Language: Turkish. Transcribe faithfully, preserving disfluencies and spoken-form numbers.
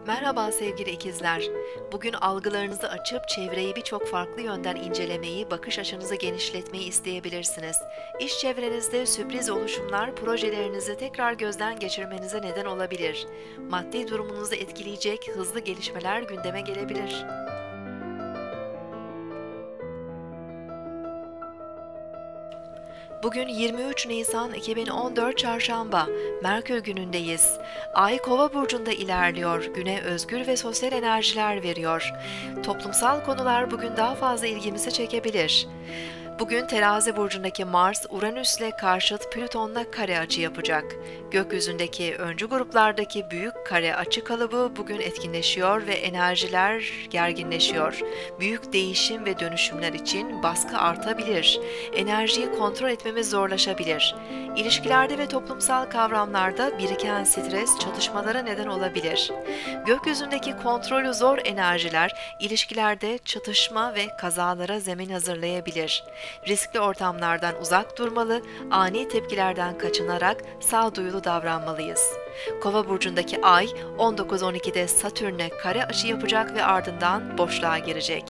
Merhaba sevgili ikizler. Bugün algılarınızı açıp çevreyi birçok farklı yönden incelemeyi, bakış açınızı genişletmeyi isteyebilirsiniz. İş çevrenizde sürpriz oluşumlar projelerinizi tekrar gözden geçirmenize neden olabilir. Maddi durumunuzu etkileyecek hızlı gelişmeler gündeme gelebilir. Bugün yirmi üç Nisan iki bin on dört Çarşamba, Merkür günündeyiz. Ay Kova burcunda ilerliyor, güne özgür ve sosyal enerjiler veriyor. Toplumsal konular bugün daha fazla ilgimizi çekebilir. Bugün Terazi burcundaki Mars, Uranüs'le karşıt Plüton'la kare açı yapacak. Gökyüzündeki öncü gruplardaki büyük kare açı kalıbı bugün etkinleşiyor ve enerjiler gerginleşiyor. Büyük değişim ve dönüşümler için baskı artabilir. Enerjiyi kontrol etmemiz zorlaşabilir. İlişkilerde ve toplumsal kavramlarda biriken stres çatışmalara neden olabilir. Gökyüzündeki kontrolü zor enerjiler ilişkilerde çatışma ve kazalara zemin hazırlayabilir. Riskli ortamlardan uzak durmalı, ani tepkilerden kaçınarak sağduyulu davranmalıyız. Kova burcundaki Ay on dokuz on ikide Satürn'e kare açı yapacak ve ardından boşluğa girecek.